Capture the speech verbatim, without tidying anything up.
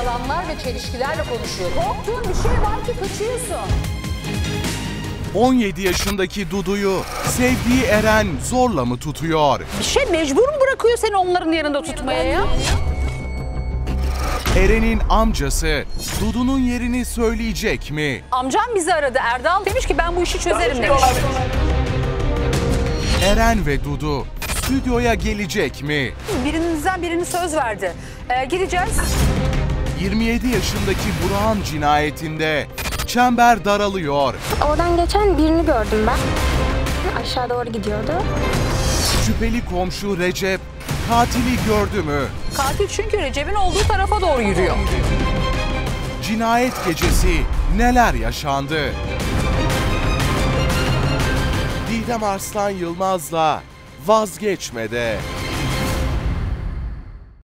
yalanlar ve çelişkilerle konuşuyor. Korktuğun bir şey var ki kaçıyorsun. on yedi yaşındaki Dudu'yu sevdiği Eren zorla mı tutuyor? Bir şey mecbur mu bırakıyor seni onların yanında tutmaya ya? Eren'in amcası Dudu'nun yerini söyleyecek mi? Amcam bizi aradı, Erdal demiş ki ben bu işi çözerim demiş. Eren ve Dudu stüdyoya gelecek mi? Birinizden birini söz verdi. Ee, gideceğiz. yirmi yedi yaşındaki Burak'ın cinayetinde çember daralıyor. Oradan geçen birini gördüm ben. Aşağı doğru gidiyordu. Şüpheli komşu Recep katili gördü mü? Katil çünkü Recep'in olduğu tarafa doğru yürüyor. Cinayet gecesi neler yaşandı? Didem Arslan Yılmaz'la Vazgeçmede.